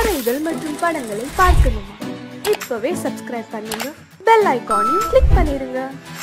கதைகள் மற்றும் படங்களை பார்க்கணுமா? இப்பவே சப்ஸ்கிரைப் பண்ணுங்க, பெல் ஐகானையும் கிளிக் பண்ணிருங்க.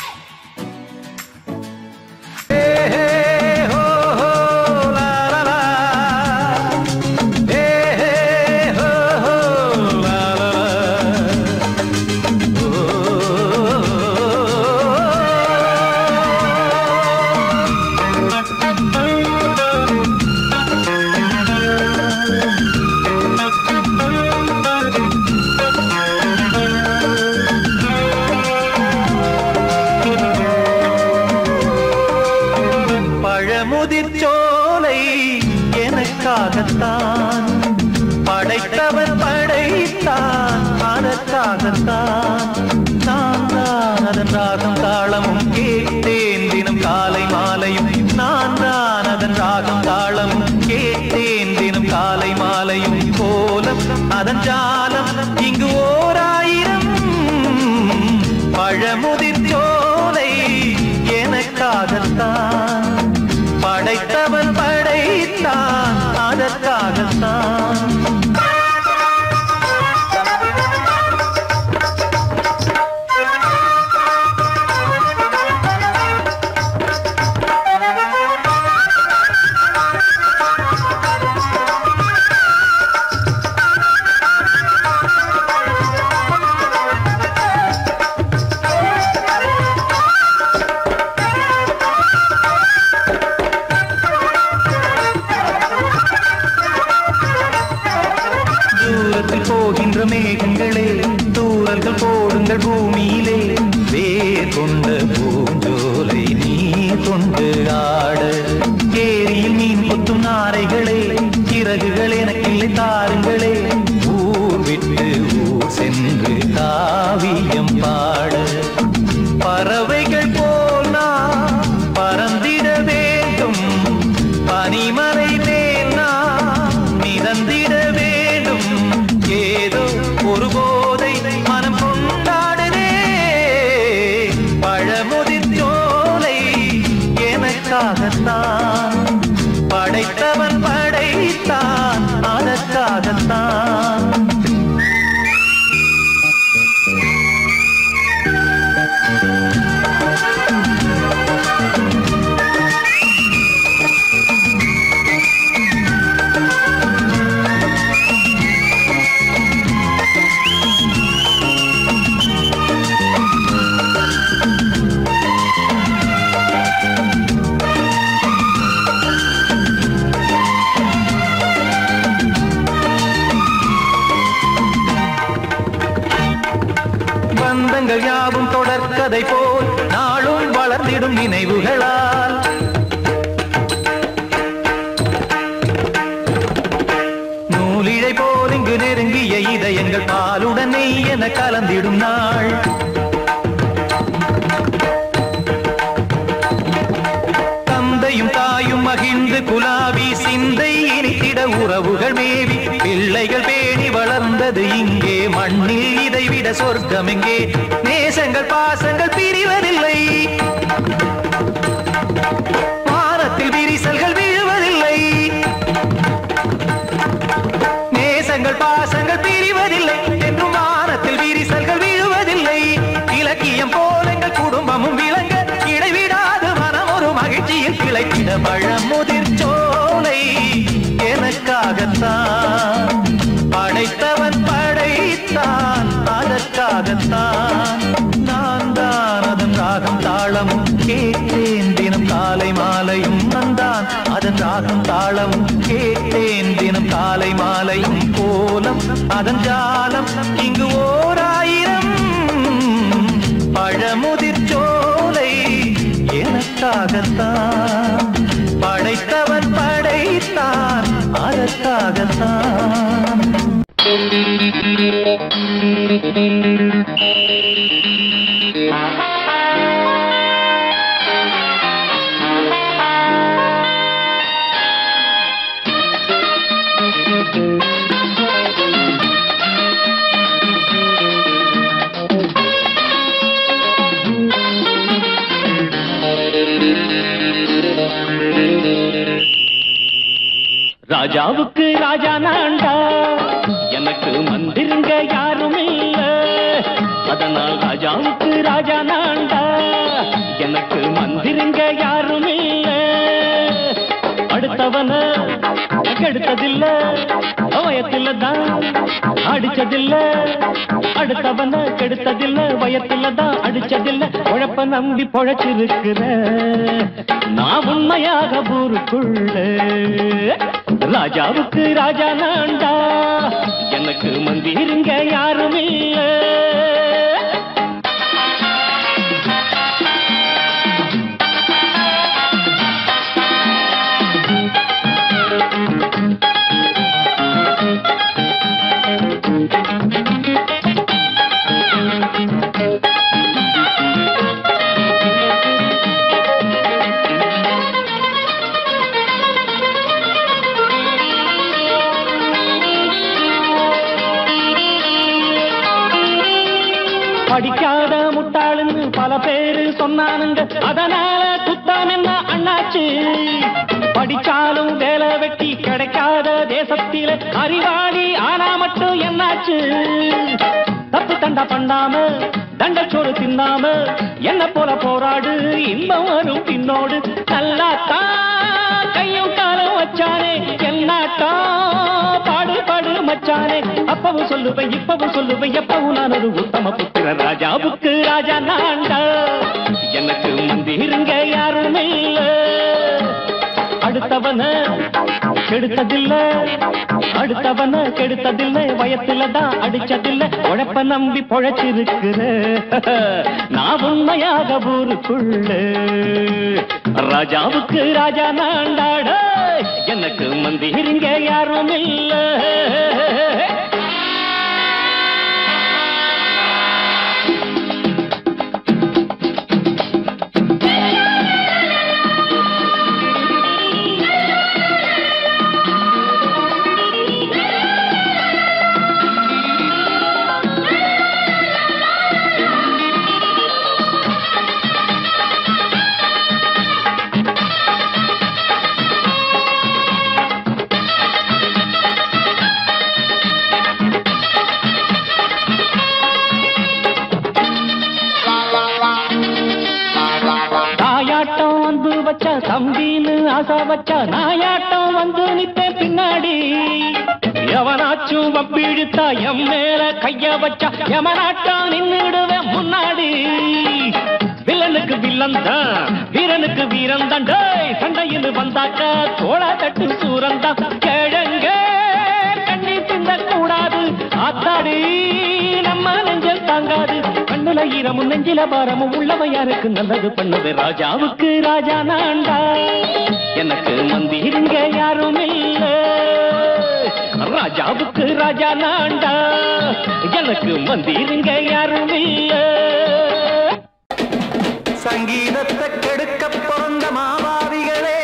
முதிர்ச்சோலை எனக்காகத்தான் படைத்தவன் படைத்தான், அதற்காகத்தான் நான் தான் அதன் ராகம் தாளமும் கேட்டேன் தினம் காலை மாலையும். நான் தான் அதன் ராகம் தாளமும் கேட்டேன் தினம் காலை மாலையும். கோலம் அதன் ஜாலம் இங்கு ஓர் ஆயிரம். பழமுதிர்ச்சோலை எனக்காகத்தான் படைத்தவன் படைத்தான், அதற்காகத்தான். போகின்ற மேகங்களே, தூரல்கள் போடுங்கள் பூமியிலே. வேர் கொண்ட பூஞ்சோலை நீ கொண்டு ஆட. ஏரியில் மீன் கொத்தும் நாரைகளே, இறகுகள் எனக்கில்லை தாருங்களே. ஊர் விட்டு ஊர் சென்று காவியம் பாட. பறவைகள் போல் நான் பறந்திட வேண்டும், பனிமலை மேல் நான் மிதந்திட வேண்டும். ஏதோ ஒரு போதை மனம் கொண்டாடுதே. பழமுதிர்ச்சோலை எனக்காகத்தான் படைத்தவன் படைத்தான், அதற்காகத்தான். பந்தங்கள் யாவும் தொடர்கதை போல் நாளும் வளர்ந்திடும் நினைவுகளால். நூலிழை போல் இங்கு நெருங்கிய இதயங்கள் பாலுடன் நெய் என கலந்திடும் நாள். தந்தையும் தாயும் மகிழ்ந்து குலாவி சிந்தை இனித்திட உறவுகள் மேவி. பிள்ளைகள் பேணி வளர்ந்தது இங்கே மண்ணில், இதைவிட சொர்க்கம் எங்கே? நேசங்கள் பாசங்கள் பிரிவதில்லை, வானத்தில் விரிசல்கள் விழுவதில்லை. நேசங்கள் பாசங்கள் பிரிவதில்லை என்றும் வானத்தில் விரிசல்கள் விழுவதில்லை. இலக்கியம் போல எங்கள் குடும்பமும் விளங்க, இடைவிடாது மனம் ஒரு மகிழ்ச்சியில் கிளைத்திட. பழமுதிர்ச்சோலை எனக்காகத்தான் படைத்தவன் படைத்தான், அதற்காகத்தான். நான் தான் அதன் ராகம் தாளமும் கேட்டேன் தினம் காலை மாலையும். நான் அதன் ராகம் தாளமும் கேட்டேன் தினம் காலை மாலையும். கோலம் அதன் ஜாலம் இங்கு ஓர் ஆயிரம். பழமுதிர்ச்சோலை எனக்காகத்தான் படைத்தவன் படைத்தான், அதற்காகத்தான். ராஜாவுக்கு ராஜா நான்டா, என் அடுத்தவன கெடுத்ததில்ல வயத்தில தான் அடிச்சதில்ல அடுத்தவன கெடுத்ததில்ல வயத்தில தான் அடிச்சதில்ல உழப்ப நம்பி பொழைச்சிருக்கிற நான் உண்மையாக ஊருக்குள்ள ராஜாவுக்கு ராஜா நான்டா எனக்கு மந்திருங்க யாரும் இல்ல படிக்காத முட்டாளுன்னு பல பேரு சொன்னானுங்க அதனால குத்தம் என்ன அண்ணாச்சு படிச்சாலும் வேலை வெட்டி கிடைக்காத தேசத்தில அறிவாளி ஆனா மட்டும் என்னாச்சு தப்பு தண்டா பண்ணாம தண்டச்சோறு தின்னாம என்ன போல போராடு இன்பம் வரும் பின்னோடு நல்லாத்தான் கையும் காலம் வச்சானே என்னாட்டா பாடு பாடு மச்சானே அப்பவும் சொல்லுவேன் இப்பவும் சொல்லுவேன் எப்பவும் நான் ஒரு உத்தம புத்திர ராஜாவுக்கு ராஜா நான்டா எனக்கு மந்திருங்க யாரும் இல்ல அடுத்தவன கெடுத்ததில்ல அடுத்தவன கெடுத்ததில்லை வயத்தில தான் அடிச்சதில்ல உழைப்ப நம்பி பொழைச்சிருக்கிற நான் உண்மையாக ஊருக்குள்ள ராஜாவுக்கு ராஜா நான்டாட எனக்கு மந்திருங்க யாரும் இல்ல தம்பின்னு ஆசா வச்சா நாயாட்டம் வந்து நிப்பேன் பின்னாடி எவனாச்சும் வப்பிழுத்தா எம் மேல கைய வச்சா எவனாட்டம் நின்னுடுவேன் முன்னாடி வில்லனுக்கு வில்லன் தான் வீரனுக்கு வீரன் தான் சண்டையில் வந்தாக்கா தோளா தட்டு சூரன் தான் கிழங்க கண்ணி திந்த கூடாது ஆத்தாடி நம்ம நெஞ்சல் தாங்காது கண்ணுல ஈரமும் நெஞ்சில பாரமும் உள்ளவன் யாருக்கு நல்லது பண்ணது ராஜாவுக்கு ராஜா நான்டா எனக்கு மந்திருங்க யாரும் இல்ல ராஜாவுக்கு ராஜா நான்டா எனக்கு மந்திருங்க யாரும் இல்ல சங்கீதத்தை கெடுக்க பிறந்த மாவாதிகளே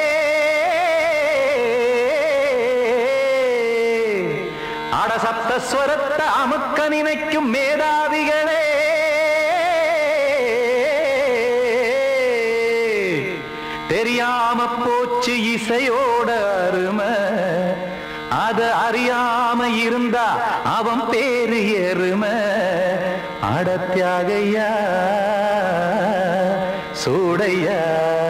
அடசப்த ஸ்வரத்தை அமுக்க நினைக்கும் மேதாவிகளே தெரியாம போச்சு இசையோட அருமை அத அறியாம இருந்தா அவன் பேரு எருமை அடத்தியாகையா சூடையா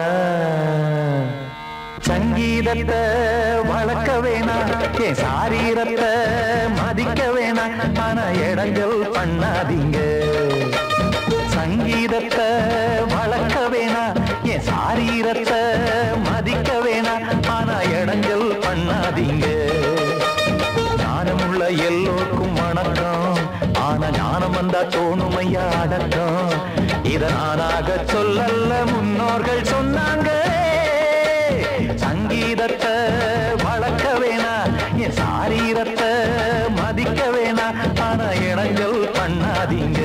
சங்கீதத்தை வளர்க்க வேணாம் என் சாரீரத்தை மதிக்க வேணாம் ஆனா இடங்கள் பண்ணாதீங்க சங்கீதத்தை வளர்க்க வேணாம் என் சாரீரத்தை மதிக்க வேணாம் ஆனா இடங்கள் பண்ணாதீங்க ஞானமுள்ள எல்லோருக்கும் வணக்கம் ஆனா ஞானம் வந்தா தோணுமையா அடக்கம் இத நானாக சொல்லல்ல முன்னோர்கள் சொன்னாங்க சங்கீதத்தை வளர்க்க வேணா என் சாரீரத்தை மதிக்க வேணா ஆனா இடங்கள் பண்ணாதீங்க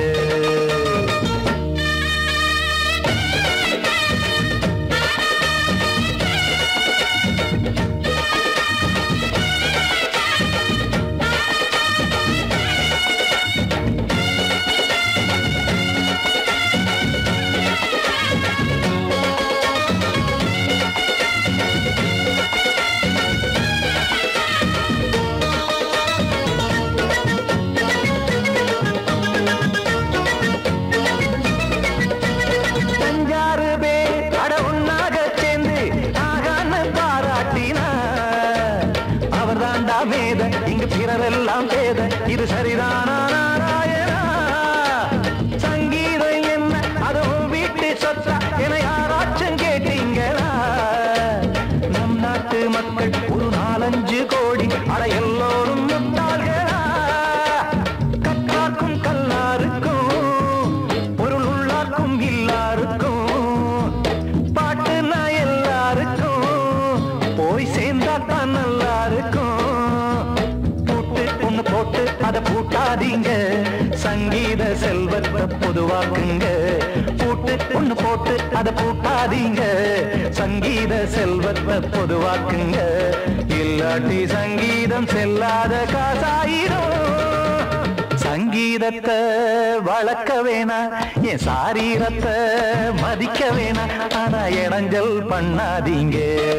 இங்கு பிறரெல்லாம் பேத இது சரிதானா நாராயணா? சங்கீதம் என்ன அதுவும் வீட்டு சொத்தா என யாராச்சும் கேட்டீங்களா? நம் நாட்டு மக்கள் ஒரு 4-5 கோடி அட எல்லோரும் முட்டாள்களா? கற்றார்க்கும் கல்லாருக்கும் பொருள் உள்ளார்க்கும் இல்லாருக்கும் பாட்டுனா எல்லாருக்கும் போய் சேர்ந்தா தான் நல்லா இருக்கும். பூட்டு ஒண்ணு போட்டு அதை பூட்டாதீங்க, சங்கீத செல்வத்தை பொதுவாக்குங்க. பூட்டு ஒண்ணு போட்டு அதை பூட்டாதீங்க, சங்கீத செல்வத்தை பொதுவாக்குங்க. இல்லாட்டி சங்கீதம் செல்லாத காசாயிரும். சங்கீதத்தை வளர்க்க வேணா, என் சாரீரத்தை மதிக்க வேணா, ஆனா இடைஞ்சல் பண்ணாதீங்க.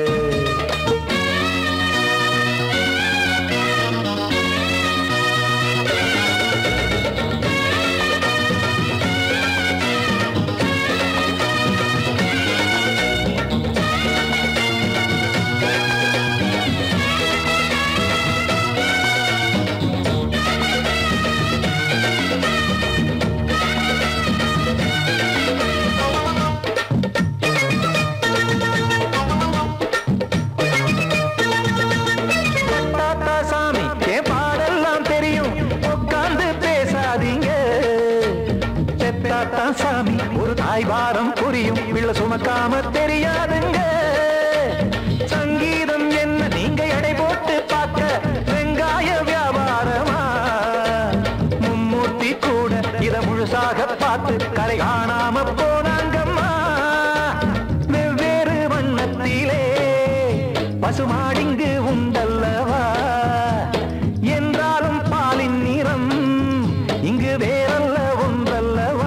சாமி ஒரு தாய் வாரம் புரியும், பிள்ளை சுமக்காம தெரியாதுங்க. சங்கீதம் என்ன நீங்க எடை போட்டு பார்க்க வெங்காய வியாபாரமா? மும்மூர்த்தி கூட இத முழுசாக பார்த்து கரை காணாம போனாங்கம்மா. வெவ்வேறு வண்ணத்திலே பசுமாடிங்கு உண்டல்லவா? என்றாலும் பாலின் நிறம் இங்கு வேறல்ல ஒன்றல்லவா?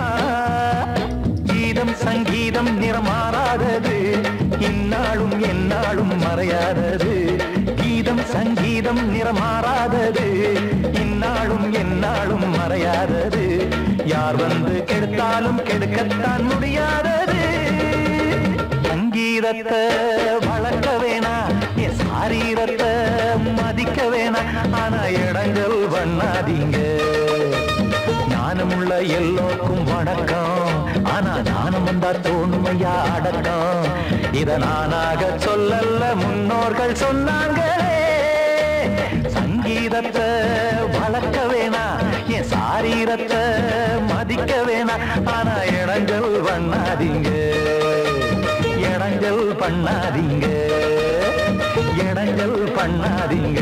சங்கீதம் நிறமாறாதது, இந்நாளும் எந்நாளும் மறையாதது. கீதம் சங்கீதம் நிறமாறாதது, இந்நாளும் எந்நாளும் மறையாதது. யார் வந்து கெடுத்தாலும் கெடுக்கத்தான் முடியாதது. சங்கீதத்தை வளர்க்க வேணா, என் சாரீரத்தை மதிக்க வேணா, ஆனா இடங்கள் பண்ணாதீங்க. ஞானமுள்ள எல்லோருக்கும் வணக்கம், ஆனா ஞானம் வந்தா தோணுமையா அடக்கம். இத நானாக சொல்லல முன்னோர்கள் சொன்னாங்களே. சங்கீதத்தை வளர்க்க வேணா, என் சாரீரத்தை மதிக்க வேணா, ஆனா இடங்கள் பண்ணாதீங்க. இடங்கள் பண்ணாதீங்க, இடங்கள் பண்ணாதீங்க.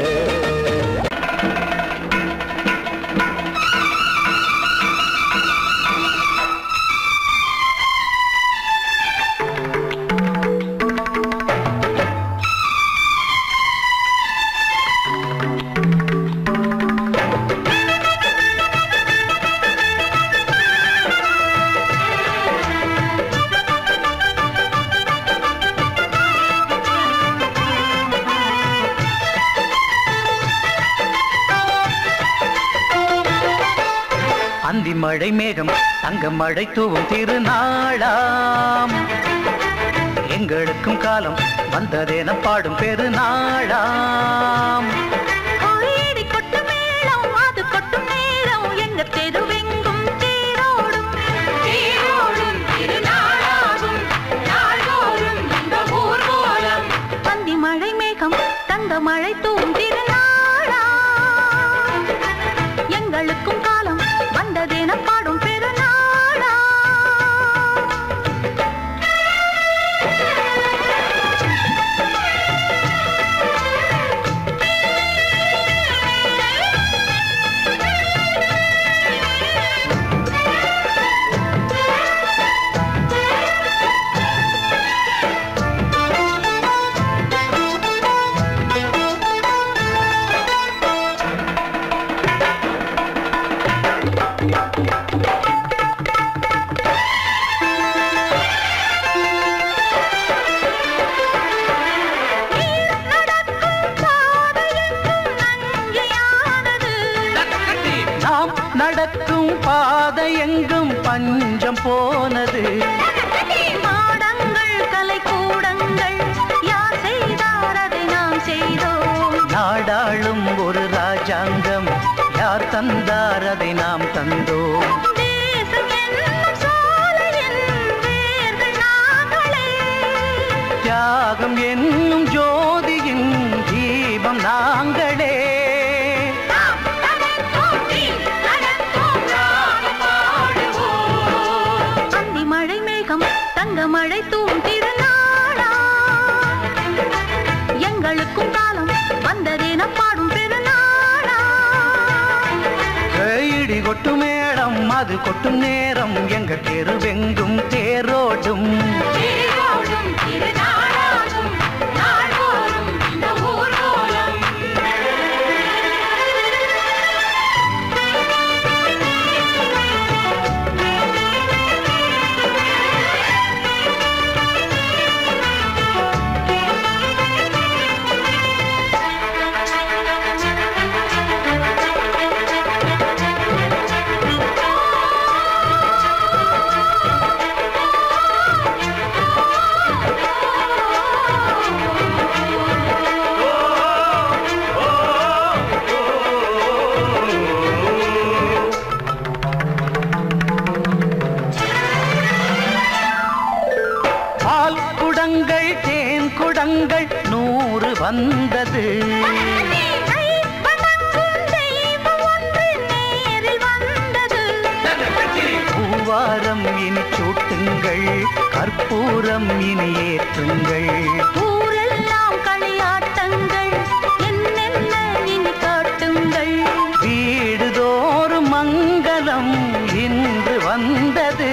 அந்தி மழை மேகம் தங்க மழை தூவும் திருநாளாம், எங்களுக்கும் காலம் வந்ததென பாடும் பெருநாளாம். அந்தி மழை மேகம் தங்க மழை தூவும் திருநாளாம், எங்களுக்கும் காலம் வந்ததென பாடும் பெருநாளா. நடக்கும் பாதை எங்கும் பஞ்சம் போனது. மாடங்கள் கலை கூடங்கள் யார் செய்தார் அதை நாம் செய்தோம். நாடாளும் ஒரு ராஜாங்கம் யார் தந்தார் அதை நாம் தந்தோம். தியாகம் என்னும் ஜோதியின் தீபம் நாங்களே. அந்தி மழை மேகம் தங்க மழை தூவும் திருநாளா எங்களுக்கும் காலம் வந்ததேன பாடும் பெருநாளா. இடி கொட்டும் மேடம் அது கொட்டும் நேரம் எங்கள் தெருவெங்கும் தேரோடும். குடங்கள் 100 வந்தது. பூவாரம் இனி சூட்டுங்கள் கற்பூரம் இனி ஏற்றுங்கள். ஊரெல்லாம் களியாட்டங்கள் என்னென்ன இனி காட்டுங்கள். வீடுதோறும் மங்களம் இன்று வந்தது.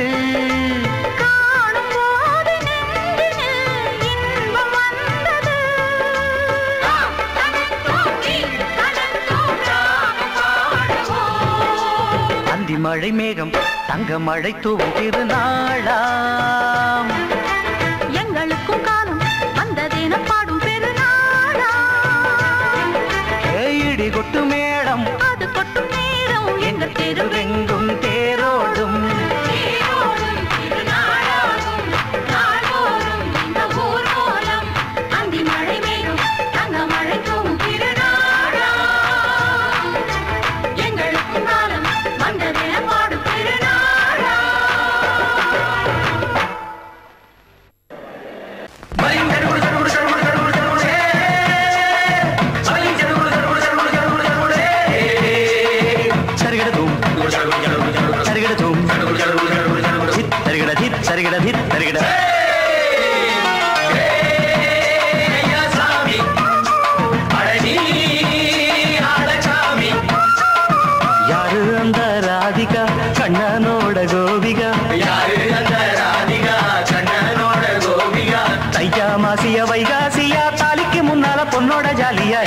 மழை மேகம் தங்க மழை தூவும் திருநாளாம் எங்களுக்கும் காலம் வந்ததேன பாடும் பெருநாளா. இடி கொட்டு மேடம் அது கொட்டும் நேரம் எங்கள் தெருவெங்கும் தேரோடும். அந்தி மழை மேகம் தங்க மழை தூவும் திருநாளா எங்களுக்கும் காலம் வந்ததேன பாடும் பெருநாளா. யாரு அந்த ராதிகா கண்ணனோட கோபிகா? யாரு அந்த ராதிகா கண்ணனோட கோபிகா? தையா மாசியா வைகாசியா தாலிக்கு முன்னால பொண்ணோட ஜாலியா.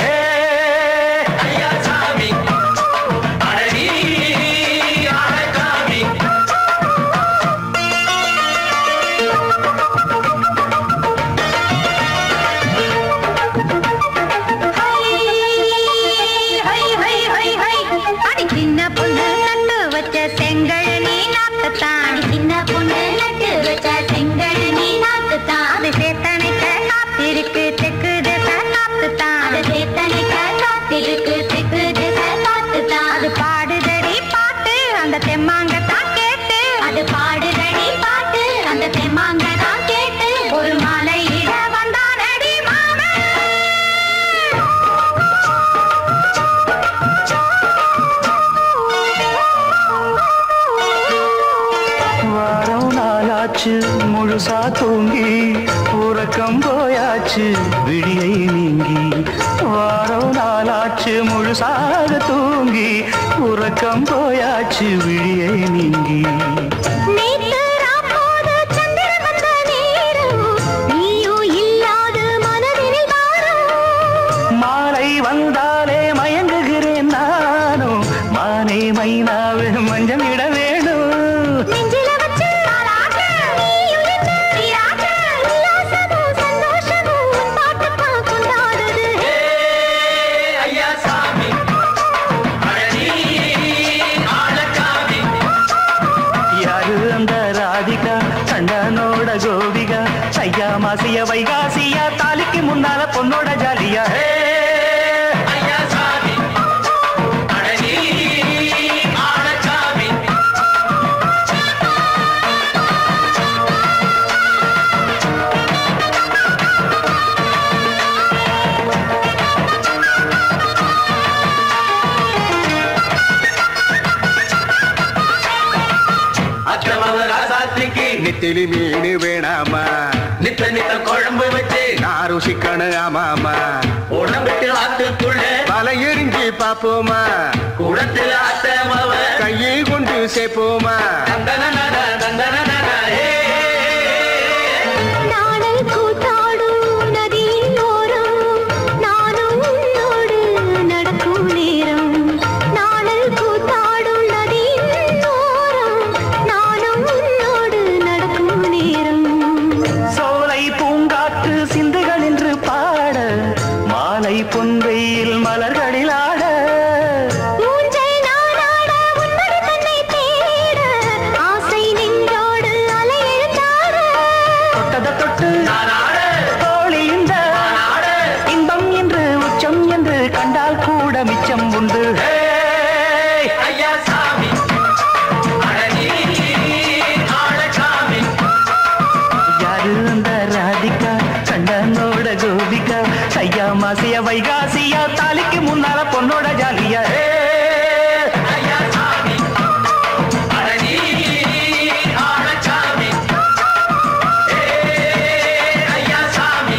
முழுசா தூங்கி உறக்கம் போயாச்சு விடியை நீங்கி. வாரம் நாளாச்சு முழுசாக தூங்கி உறக்கம் போயாச்சு விடியை நீங்கி. மாலை வந்தாலே மயங்குகிறேன் நானும் மானே மைனாவே மஞ்சள் இட வேணும். கண்ணனோட கோபிகா தையா மாசியா வைகாசியா தாலிக்கு முன்னால பொண்ணோட ஜாலியா. நெத்திலி மீன் வேணாமா நித்த நித்த குழம்பு வச்சு நான் ருசிக்கணும் ஆமாமா உடம்புக்கு ஆத்துக்குள்ள பல எரிஞ்சு பாப்போமா குடத்துல அத்தமாவ கையை கொண்டு சேர்ப்போமா நாடல் கூத்தாடும் நதியின் ஓரம் நானும் உன்னோடு நடக்கும் நேரம் நாடல் கூத்தாடும் நதியின் ஓரம் நானும் உன்னோடு நடக்கும் நேரம் சோலை பூங்காற்று சிந்துகள் என்று பாட மாலை பொன்வெயில் மலர்களில் ஆட ஊஞ்சல் நானாட உன்னோடு தன்னை தேட ஆசை நெஞ்சோடு அலை எழுந்தாட தொட்டத தொட்டு தோழி இந்த இன்பம் என்று உச்சம் என்று கண்டால் கூட மிச்சம் உண்டு ஐயா சாமி யாரு அந்த ராதிகா கண்டனோட கோபிகா சையா மாசியா வைகாசியா தாலிக்கு முன்னால பொண்ணோட ஜாலியா ஐயா சாமி ஐயா சாமி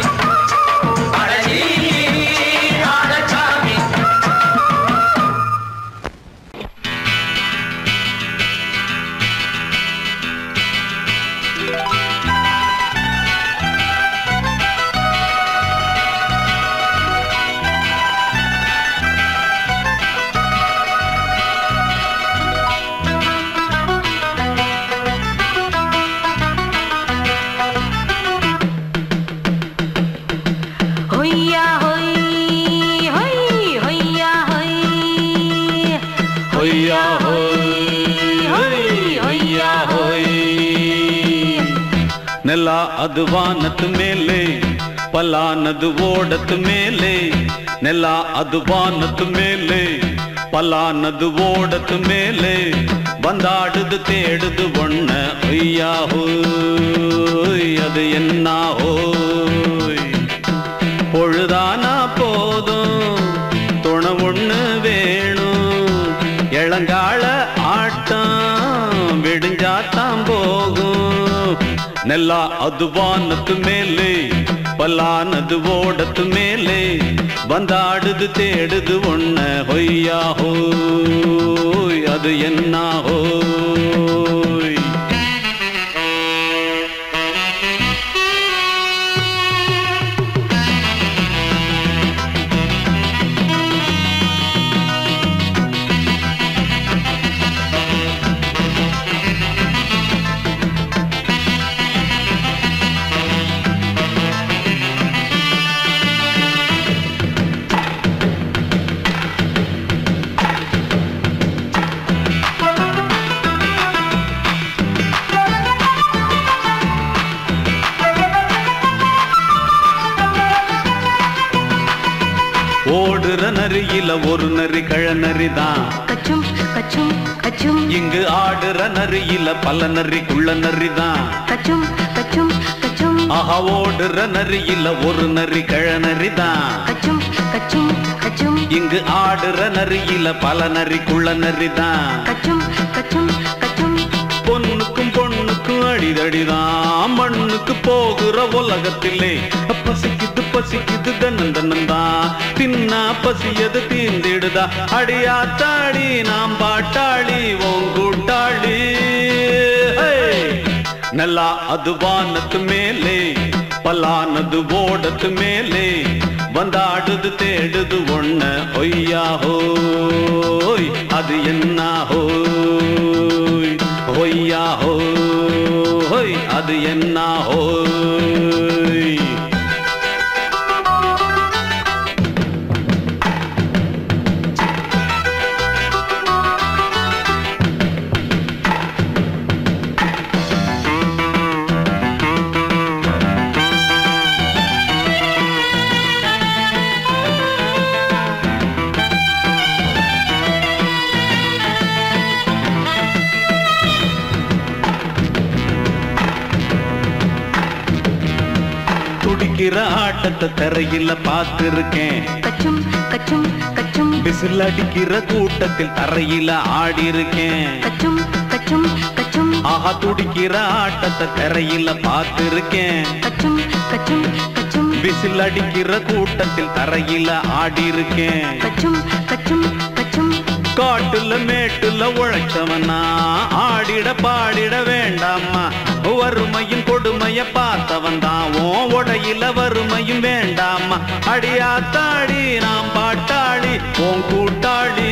ஹொய்யா ஹொய் ஹொய் ஹொய்யா ஹொய் ஹொய்யா ஹொய் ஹொய்யா ஹொய் ನೆಲ ಅದು ವಾನದ ಮೇಲೆ ಪಲಾನದು ಓಡದ ಮೇಲೆ ನೆಲ ಅದು ವಾನದ ಮೇಲೆ ಪಲಾನದು ಓಡದ ಮೇಲೆ ಬಂದಾಡುದು தேடுது ஒண்ண ஒய்யா ஹோய் அது என்ன ஹோய் பொழுதானா போதும் துணை ஒண்ணு வேணும் இளங்கால ஆட்டம் விடுஞ்சாத்தான் போகும் ನೆಲ ಅದು ವಾನದ ಮೇಲೆ ಪಲಾನದು ಓಡದ ಮೇಲೆ ಬಂದಾಡುದು தேடுது ஒண்ண ಹೊಯ್ಯಾ ஹோய் அது என்ன ஹோய் ஓடுற நரியில ஒரு நரி கழநரிதான் கச்சும் கச்சும் கச்சும் இங்கு ஆடுற நரியில பல நரிக்குள்ள நரிதான் கச்சும் கச்சும் கச்சும் ஆஹா ஓடுற நரியில ஒரு நரி கழநரிதான் கச்சும் கச்சும் கச்சும் இங்கு ஆடுற நரியில பல நரிக்குள்ள நரிதான் கச்சும் கச்சும் கச்சும் பொண்ணுக்கும் பொண்ணுக்கும் அடிதடிதான் மண்ணுக்கு போகிற உலகத்திலே பசிக்குது பசிக்குது தன்னந்தன்னந்தான் தின்னா பசியது தீந்திடுதா அடியாத்தாடி நாம் பாட்டாளி ஓங்கூட்டாளி ನೆಲ ಅದು ವಾನದ ಮೇಲೆ ಪಲಾನದು ಓಡದ ಮೇಲೆ ಬಂದಾಡುದು தேடுது ஒண்ண ஒய்யா ஹோய் அது என்ன ஹோய் ஒய்யா ஹோய் அது என்ன ஹோய் துடிக்கிற ஆட்டத்தை தரையில பார்த்திருக்கேன் கச்சும் கச்சும் கச்சும் விசில் அடிக்கிற கூட்டத்தில் தரையில ஆடி இருக்கேன் கச்சும் கச்சும் கச்சும் ஆஹா துடிக்கிற ஆட்டத்தை தரையில பார்த்திருக்கேன். கச்சும் கச்சும் கச்சும் விசில் அடிக்கிற கூட்டத்தில் தரையில ஆடி இருக்கேன். கச்சும் கச்சும் கச்சும் காட்டுல மேட்டுல உழைச்சவனா ஆடிட பாடிட வேண்டாமா. வறுமையும் கொடுமைய பார்த்தவன் தான் உடையில வறுமையும் வேண்டாமா. அடியாத்தாடி நாம் பாட்டாளி உன் கூட்டாளி.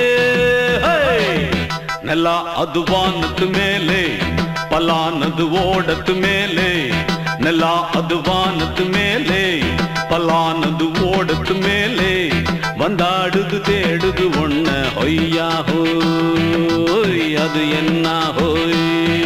நல்லா அது வானத்து மேலே பலானது ஓடத்து மேலே. நல்லா அது வானத்து மேலே பலானது ஓடத்து மேலே. வந்தாடுது தேடுது ஒண்ண ஒய்யா ஹோய் அது என்ன ஹோய்.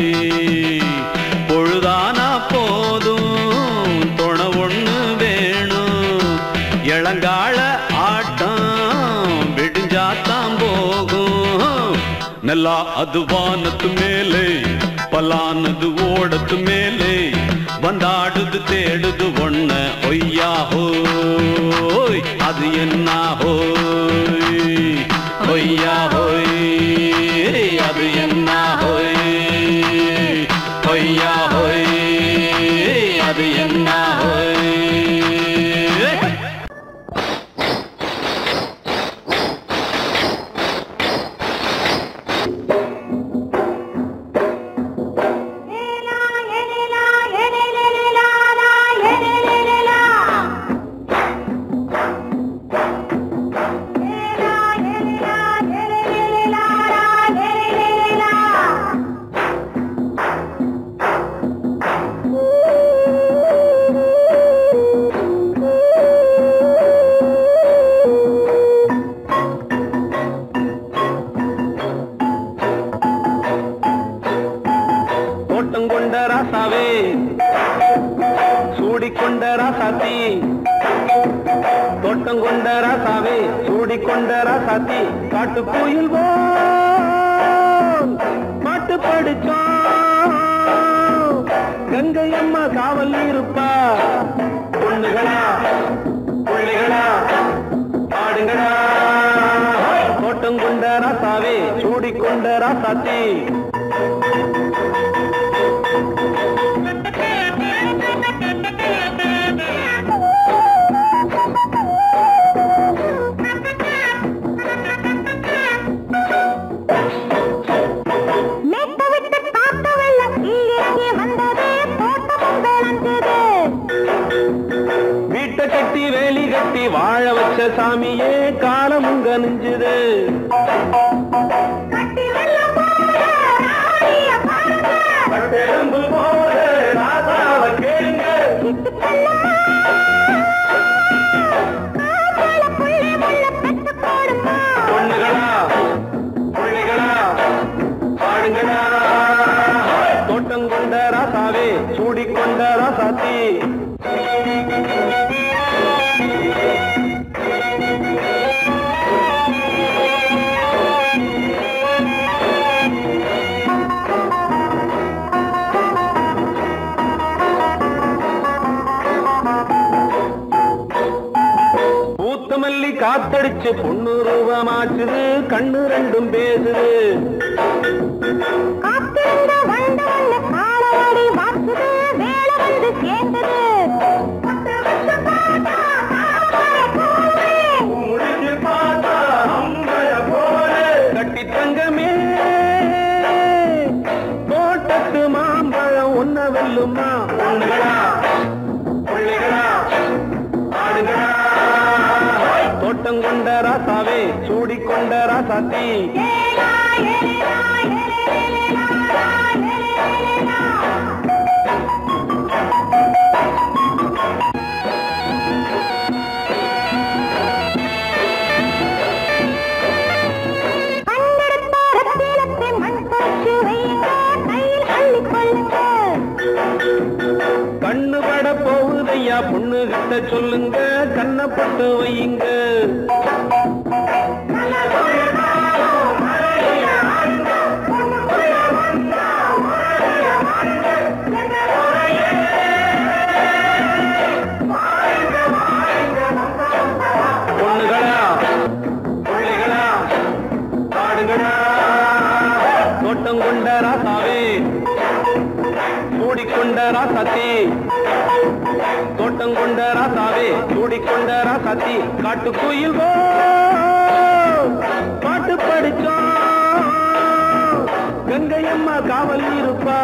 பொழுதானா போதும் துணை ஒண்ணு வேணும். இளங்கால ஆட்டம் விடிஞ்சாத்தான் போகும். நல்லா அது வானத்து மேலே பலானது ஓடத்து மேலே. வந்தாடுது தேடுது ஒண்ண ஒய்யா ஹோய் அது என்ன ஹோய். ஒய்யா ஹோய் அது என்ன ஹோய். ஒய்யா ஹோய் அது என்ன ஹோய். சூடிக்கொண்ட ராசாத்தி தோட்டம் கொண்ட ராசாவே சூடிக்கொண்ட ராசாத்தி. காட்டு கோயில் பாட்டு படிச்சோம். கங்கை அம்மா காவல் இருப்பா. பொண்ணுகளா பிள்ளைகளா ஆடுங்களா. தோட்டம் கொண்ட ராசாவே சூடிக்கொண்ட ராசாத்தி. வீட்டை கட்டி வேலி கட்டி வாழ வச்ச சாமியே காலம் உங்க நெஞ்சுது. பொண்ணுகளா பிள்ளைகளா ஆடுங்களா. தோட்டம் கொண்ட ராசாவே சூடிக்கொண்ட ராசாத்தி. பூத்தமல்லி காத்தடிச்சு பொண்ணு ரூபமாச்சுது. கண்ணு ரெண்டும் பேசுது. கட்டி தங்கமே தோட்டத்து மாம்பழம் ஒன்ன வெல்லுமா. பொண்ணுகளா பிள்ளைகளா ஆடுகளா. தோட்டம் கொண்ட ராசாவே சூடிக்கொண்ட ராசாத்தி. கண்ணு பட போகுதையா பொண்ணு கிட்ட சொல்லுங்க. கண்ணப்பட்டு வையுங்க. பொண்ணுகளா பிள்ளைகளா ஆடுகளா. தோட்டம் கொண்ட ராசாவே கொண்ட ராசாத்தி தோட்டம் கொண்ட ராசாவே சூடிக்கொண்ட ராசாத்தி காட்டு கோயில் பாட்டு படிச்சோம் கங்கையம்மா காவல் இருப்பா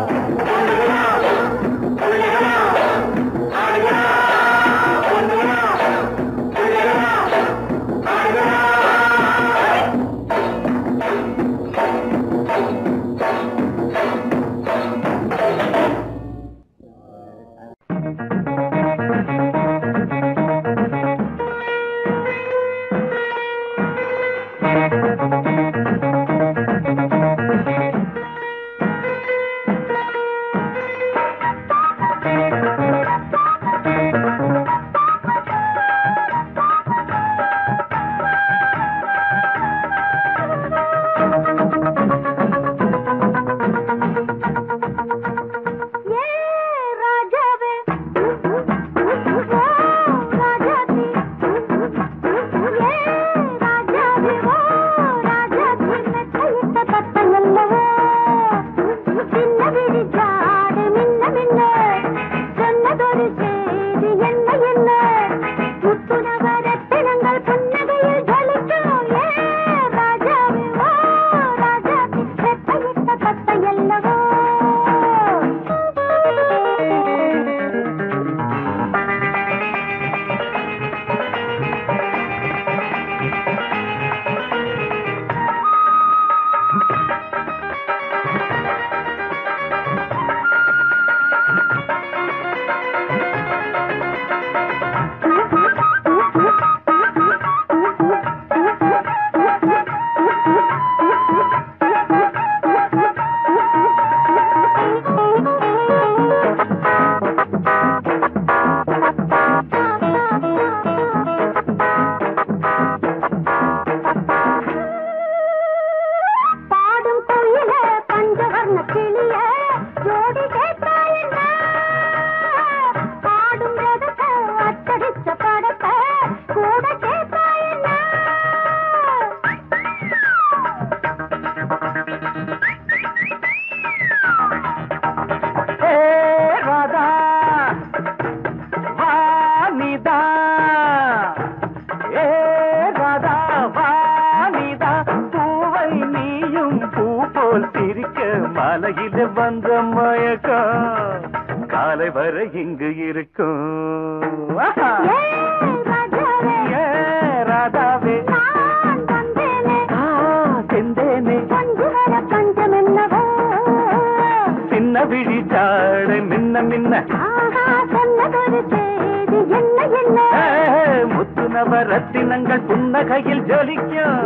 முத்துநவரத்தினங்கள் புன்னகையில் ஜொலிக்கும்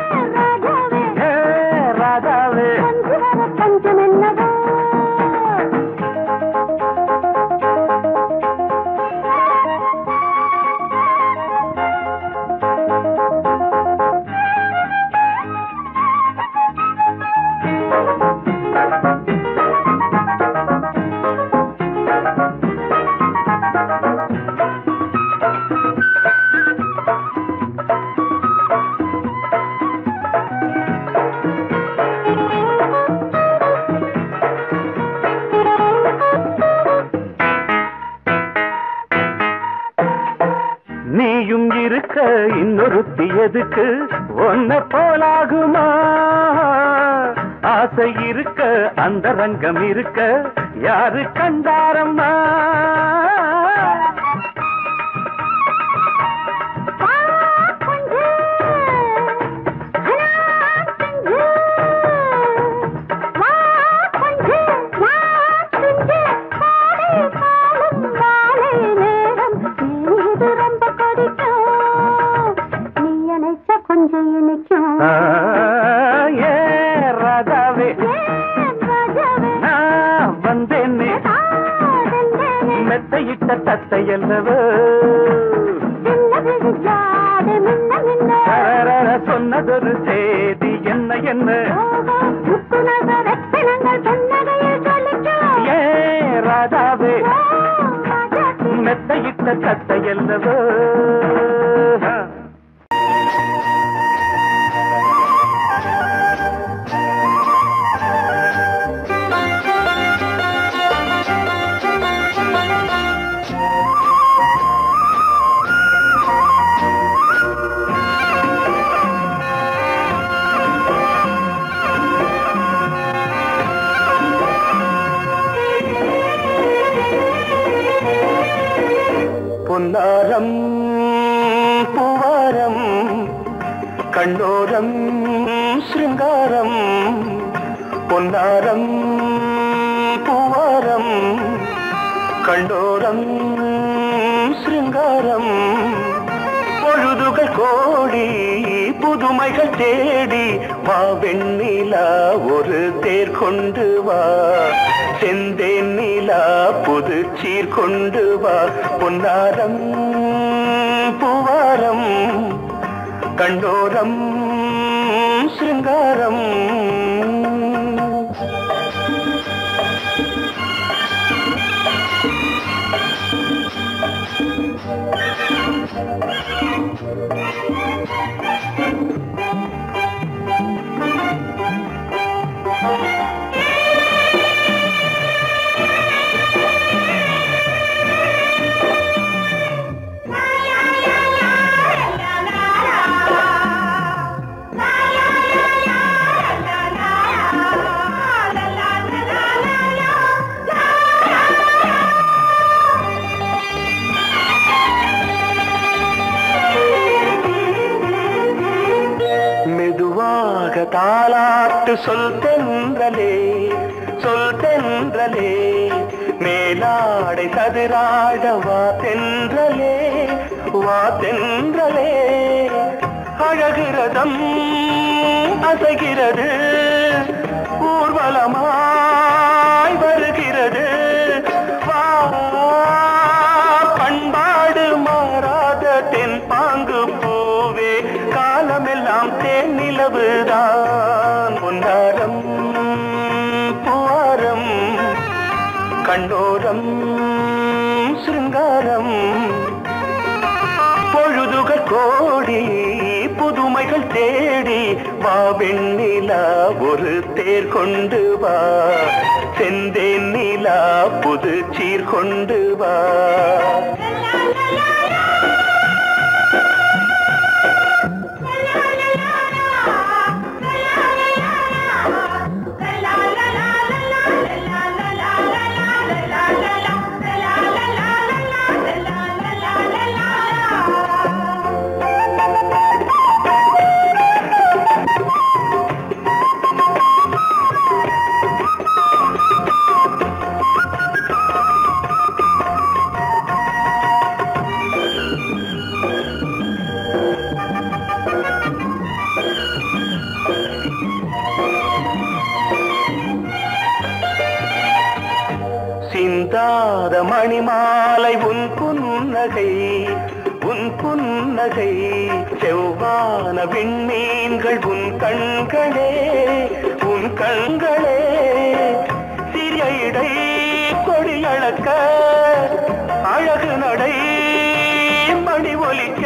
ராதாவே பஞ்சம் என்னவோ நீயும் இருக்க இன்னொருத்தி எதுக்கு ஒன்ன போலாகுமா ஆசை இருக்க அந்த ரங்கம் இருக்க யாரு கண்டாரம்மா ராதாவே நான் வந்தேனே மெத்தையிட்ட தத்தையல்லவோ சொன்னதொரு செய்தி என்ன என்ன ஏ ராதாவே மெத்தையிட்ட தத்தையல்லவோ கண்ணோரம் சிருங்காரம் பொன்னாரம் பூவாரம் கண்ணோரம் சிருங்காரம் பொழுதுகள் கோடி புதுமைகள் தேடி வா வெண்ணிலா ஒரு தேர் கொண்டு வா செந்தேன் நிலா புது சீர் கொண்டு வா பொன்னாரம் பூவாரம் கண்டோரம் சிருங்காரம் தாலாட்டு சொல் தென்றலே மேலாடை சதுராட வா தென்றலே அழகிறதம் அசைகிறது ஊர்வலமாய் வருகிறது வா பண்பாடு மாறாத தென் பாங்கு பூவே காலமெல்லாம் தேன் நிலவுதான் பொன்னாரம் பூவாரம் கண்ணோரம் சிருங்காரம் பொழுதுகள் கோடி புதுமைகள் தேடி வா வெண்ணிலா ஒரு தேர் கொண்டு வா செந்தேன் நிலா புது சீர் கொண்டு வா சிந்தாத மணிமாலை உன் புன்னகை செவ்வான விண்மீன்கள் உன் கண்களே சிறிய இடை கொடியளக்க அழகு நடை மணி ஒலிக்க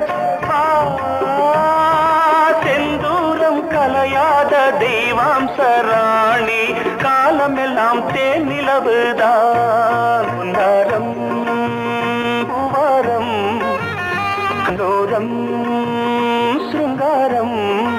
செந்தூரம் கலையாத தெய்வாம்சராணி காலமெல்லாம் தேன் நிலவுதான் பொன்னாரம் பூவாரம் கண்டோரம் சிருங்காரம்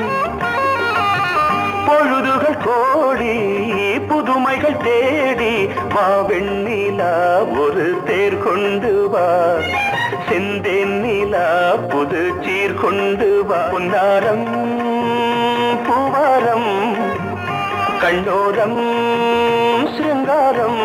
பொழுதுகள் கோடி புதுமைகள் தேடி வா வெண்ணிலா ஒரு தேர் கொண்டு வா செந்தேன் நிலா புது சீர் கொண்டு வா பொன்னாரம் பூவாரம் கண்டோரம் சிருங்காரம்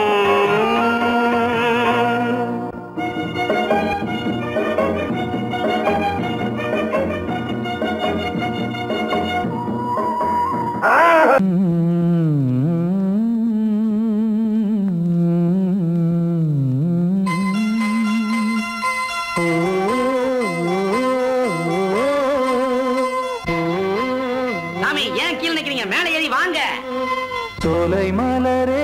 ஏன் கீழே நிக்கிறீங்க? மேலே ஏறி வாங்க. சோலை மலரே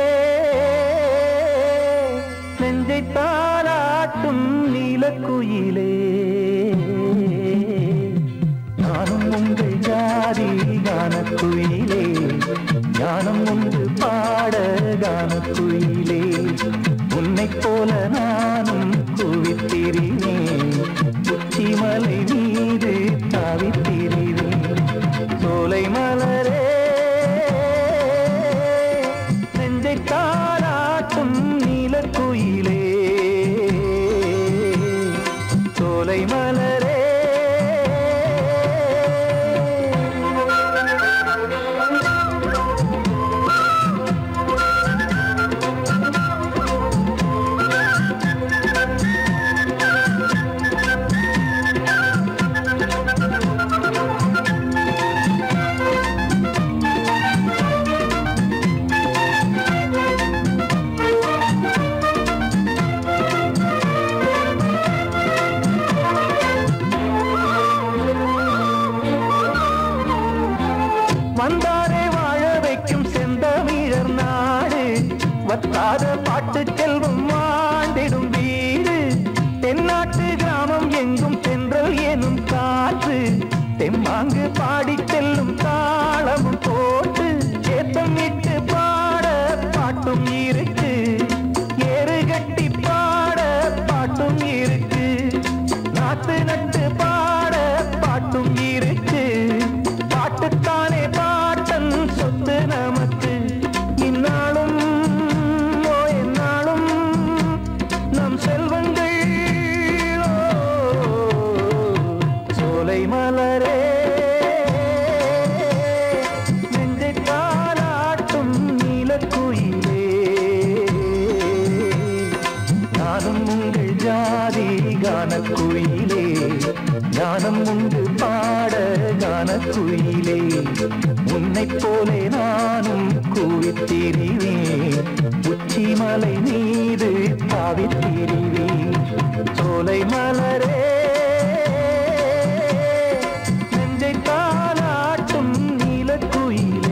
நெஞ்சை தாளாட்டும் நீலக்குயிலே நானும் உங்கள் ஜாதி கானக்குயிலே ஞானம் ஒன்று பாட கானக்குயிலே உன்னை போல நானும் குவித்திரினேன் உச்சிமலை மீது தாவித்திரினேன் சோலை மலரே நெஞ்சை தாளாட்டும் நீலக்குயிலே சோலை மலரே வந்தாரே வாழ வைக்கும் செந்தமிழர் நாடு வத்தாத பாட்டு செல்வம் வாழ்ந்திடும் வீடு தென்னாட்டு கிராமம் எங்கும் தென்றல் எனும் காற்று தெம்மாங்கு பாடி செல்லும் தாளமும் போட்டு ஏத்தமிட்டு பாட பாட்டும் இருக்கு ஏறு கட்டி பாட பாட்டும் இருக்கு நாத்து நட்டு பாட பாட்டும் இருக்கு பாட்டுத்தானே பாட்டன் சொத்து நமக்கு இந்நாளும் எந்நாளும் நம் செல்வங்கள் சோலை மலரே நெஞ்சை தாலாட்டும் நீலக்குயிலே நானும் உங்கள் ஜாதி கானக்குயிலே ஞானம் உண்டு பாட கானக்குயிலே உன்னைப் போலே நானும் கூவித்திரிவேன் உச்சி மலை மீது தாவித்திரிவேன் சோலை மலரே நெஞ்சை தாலாட்டும் நீலக்குயிலே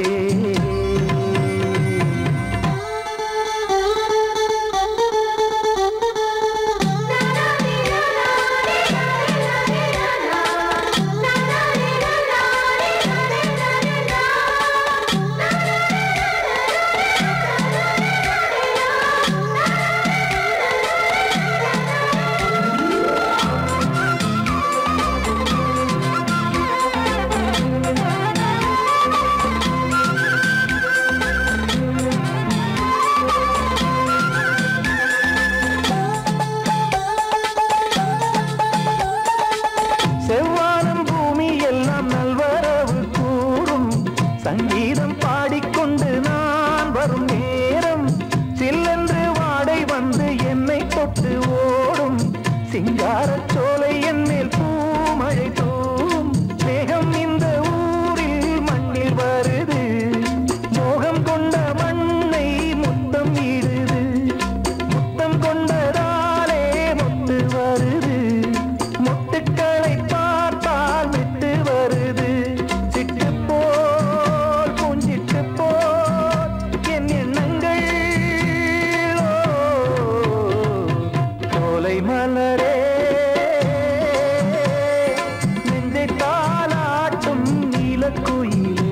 செவ்வானம் பூமி எல்லாம் நல்வரவு கூறும் சங்கீதம் பாடிக்கொண்டு நான் வரும் நேரம் சில்லென்று வாடை வந்து என்னை தொட்டு ஓடும் சிங்காரச் சோலை என் மேல் பூமழை தூவும் மேகம் இந்த ஊரில் மண்ணில் வருது மோகம் கொண்ட மண்ணை முத்தம் இடுது முத்தம் கொண்டதாலே முத்து வருது முட்டுக்களை பார்த்தால் விட்டு வருது சிட்டு போல் பூஞ்சிட்டு போல் என் எண்ணங்கள் சோலை மலரே நெஞ்சை தாலாட்டும் நீலக்குயிலே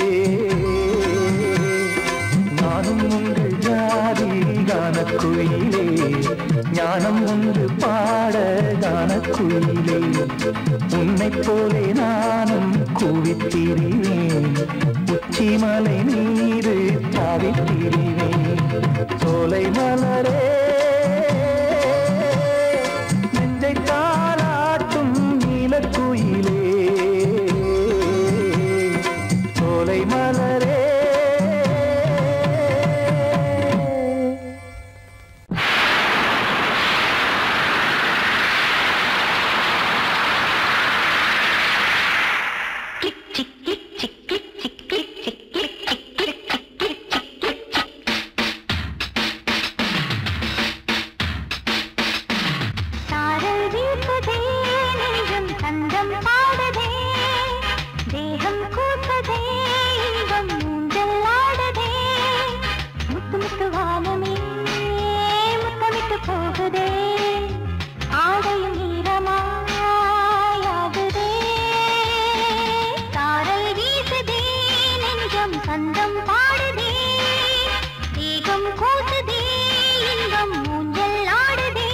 நானும் உங்கள் ஜாதி கானக்குயிலே ஞானம் ஒன்று பாட கானக்குயிலே உன்னைப் போலே நானும் கூவித்திரிவேன் உச்சி மலை மீது தாவித்திரிவேன் சோலை மலரே நெஞ்சை தாலாட்டும் நீலக்குயிலே சோலை மலரே சாரல் வீசுதே நெஞ்சம் சந்தம் பாடுதே தேகம் கூசுதே இன்பம் ஊஞ்சல் ஆடுதே முத்து முத்து வானமே முத்தமிட்டு போகுதே ஆடையும் ஈரமாயாகுதே சாரல் வீசுதே நெஞ்சம் சந்தம் பாடுதே தேகம் கூசுதே இன்பம் ஊஞ்சல் ஆடுதே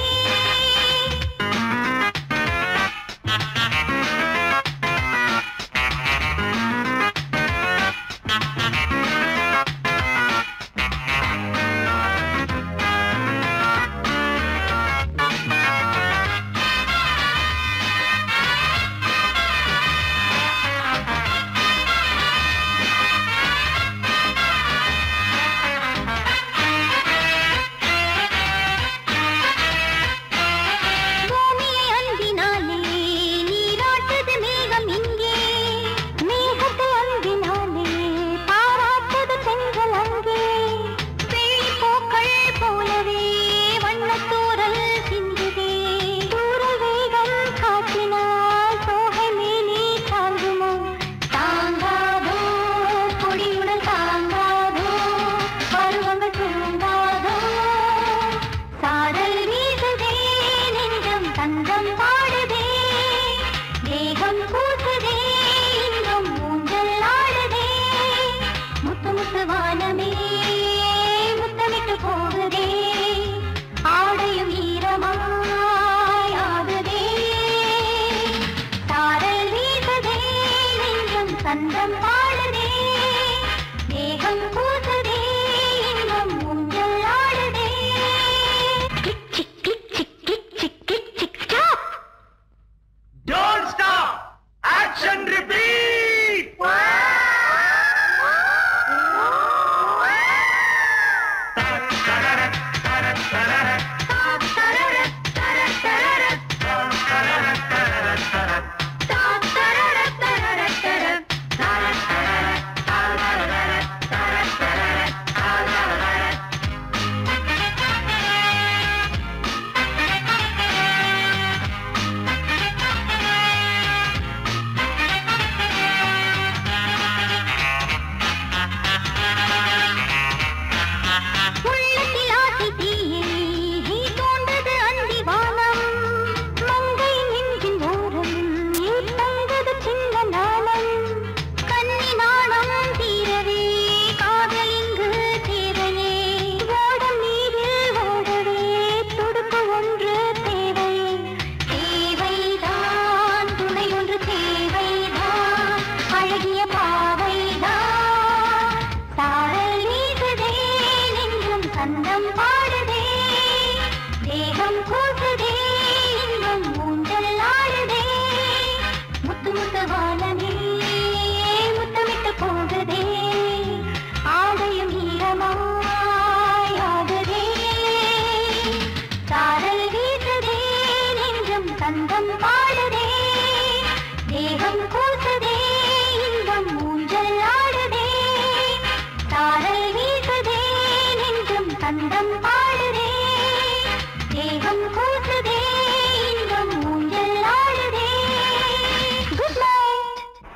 அந்தம் பாடுதே தேகம் கூசுதே இன்பம் ஊஞ்சல் ஆடுதே குட் நைட்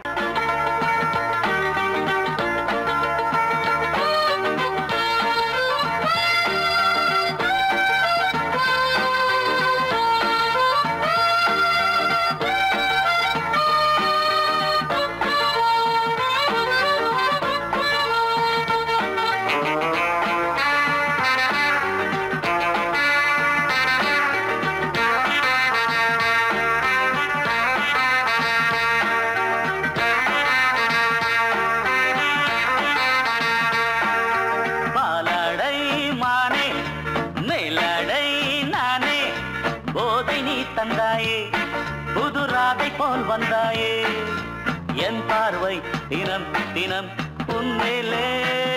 தந்தாயே புது ராதை போல் வந்தாயே என் பார்வை தினம் தினம் உன்மேலே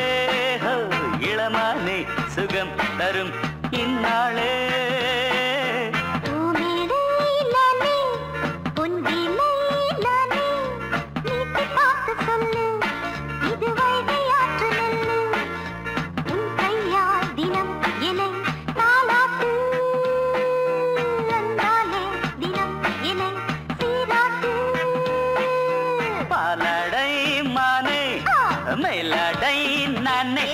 இளமானே சுகம் தரும் இந்நாளே மேலடை நானே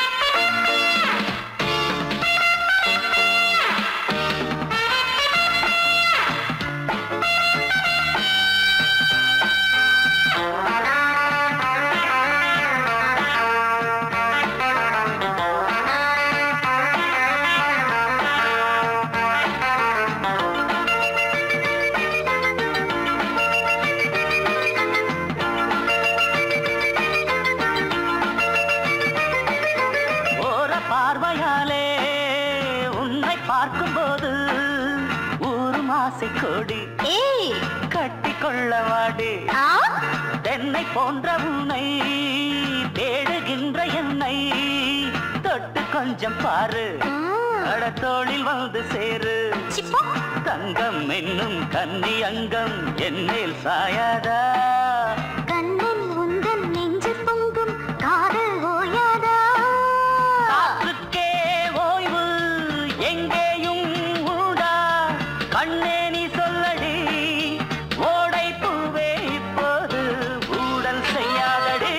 பார்வையாலே உன்னை பார்க்கும்போது ஊரும் ஆசை கொடி கட்டி கொள்ளவாடி தென்னை போன்ற உன்னை தேடுகின்ற என்னை தொட்டு கொஞ்சம் பாரு கடத்தோளில் வந்து சேரு தங்கம் என்னும் கன்னி அங்கம் என்னேல் சாயாதா கண்ணில் உந்தன் நெஞ்சு பொங்கும் காதல் ஓயாதா கண்ணே நீ சொல்லடி ஓடை பூவே இப்போது ஊடல் செய்யாதடி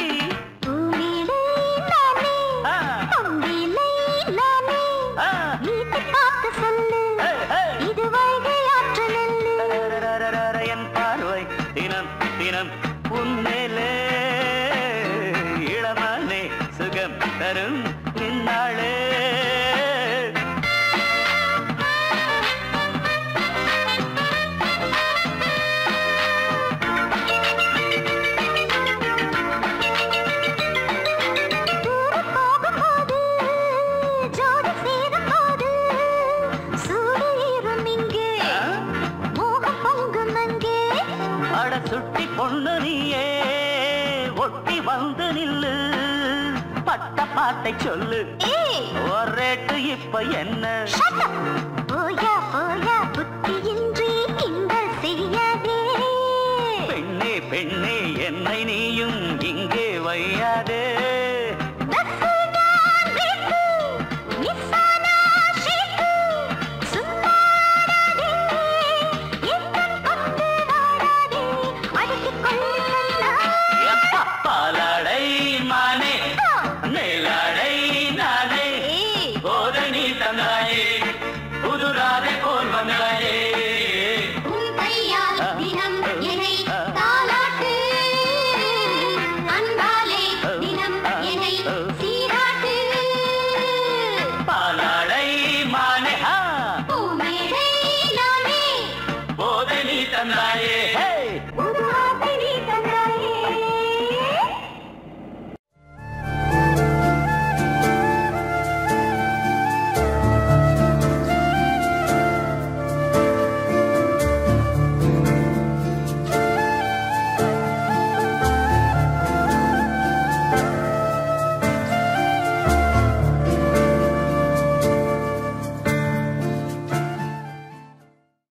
என் பார்வை தினம் தினம் உன்மேலே இளமானே சுகம் தரும் நின்னாளே சுட்டி பொண்ணு நீயே ஒட்டி வந்து நில்லு பட்ட பாட்டை சொல்லு ஒரு ரேட்டு இப்ப என்ன போயா போயா புத்தியின்றி கிண்டல் செய்யாதே பெண்ணே பெண்ணே என்னை நீயும் இங்கே வையாதே பாலாடை மானே மேலாடை நானே போதை நீ தந்தாயே புதுராதை போல் வந்தாயே பாலாடை மானே போதை நீ தந்தாயே